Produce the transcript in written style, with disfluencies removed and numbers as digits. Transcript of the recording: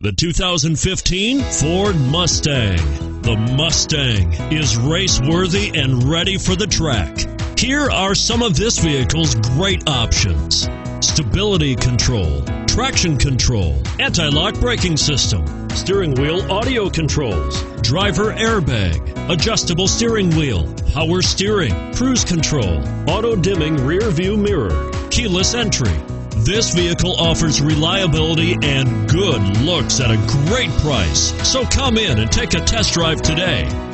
The 2015 Ford Mustang. The Mustang is race-worthy and ready for the track. Here are some of this vehicle's great options: stability control, traction control, anti-lock braking system, steering wheel audio controls, driver airbag, adjustable steering wheel, power steering, cruise control, auto-dimming rear view mirror, keyless entry. This vehicle offers reliability and good looks at a great price. So come in and take a test drive today.